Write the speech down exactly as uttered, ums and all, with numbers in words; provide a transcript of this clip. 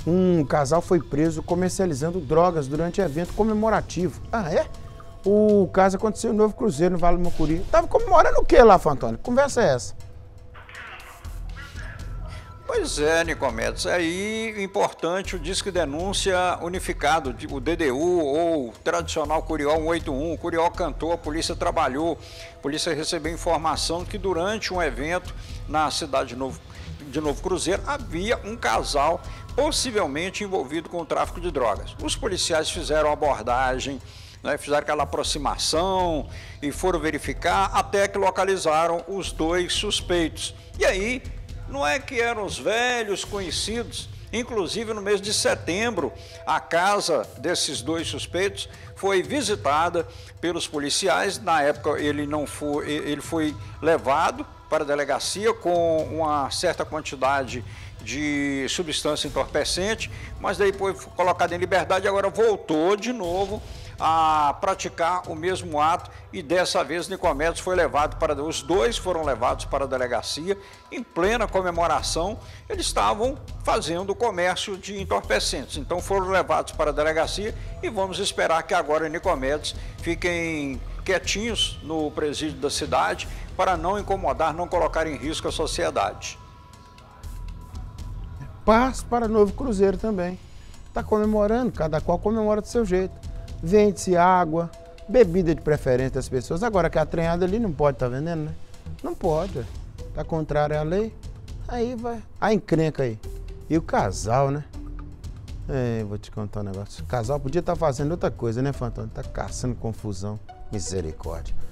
Um casal foi preso comercializando drogas durante evento comemorativo. Ah, é? O caso aconteceu em Novo Cruzeiro, no Vale do Mucuri. Tava comemorando o que lá, Fantônio? Conversa é essa? Pois é, Nicomedes, aí importante o Disque Denúncia Unificado, o D D U ou o tradicional Curió um oito um. O Curió cantou, a polícia trabalhou, a polícia recebeu informação que durante um evento na cidade de Novo, de Novo Cruzeiro havia um casal possivelmente envolvido com o tráfico de drogas. Os policiais fizeram abordagem, né, fizeram aquela aproximação e foram verificar até que localizaram os dois suspeitos. E aí, não é que eram os velhos conhecidos, inclusive no mês de setembro, a casa desses dois suspeitos foi visitada pelos policiais. Na época ele não foi, ele foi levado para a delegacia com uma certa quantidade de substância entorpecente, mas depois foi colocado em liberdade e agora voltou de novo a praticar o mesmo ato e dessa vez Nicomedes foi levado para, os dois foram levados para a delegacia em plena comemoração. Eles estavam fazendo o comércio de entorpecentes, então foram levados para a delegacia e vamos esperar que agora Nicomedes fiquem quietinhos no presídio da cidade para não incomodar, não colocar em risco a sociedade. Paz para Novo Cruzeiro também. Está comemorando, cada qual comemora do seu jeito. Vende-se água, bebida de preferência das pessoas. Agora que a treinada ali não pode estar tá vendendo, né? Não pode. Está contrário à lei. Aí vai. A encrenca aí. E o casal, né? É, vou te contar um negócio. O casal podia estar tá fazendo outra coisa, né, Fantônio? Tá caçando confusão. Misericórdia.